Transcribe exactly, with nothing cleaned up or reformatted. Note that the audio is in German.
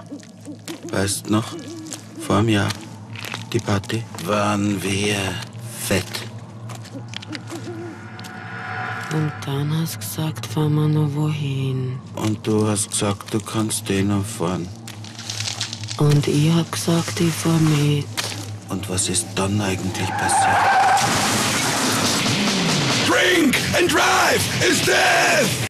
Weißt noch, vorm Jahr, die Party, waren wir fett. Und dann hast du gesagt, fahren wir noch wohin. Und du hast gesagt, du kannst eh noch fahren. Und ich hab gesagt, ich fahr mit. Und was ist dann eigentlich passiert? Drink and drive is death!